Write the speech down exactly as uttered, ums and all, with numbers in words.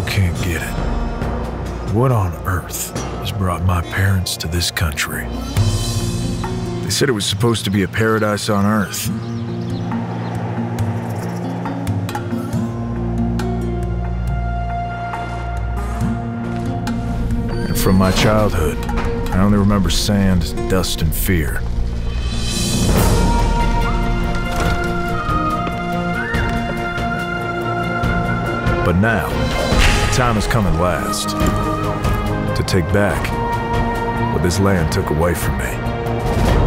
can't get it. What on earth has brought my parents to this country? They said it was supposed to be a paradise on earth. And from my childhood, I only remember sand, dust, and fear. But now, the time has come at last to take back what this land took away from me.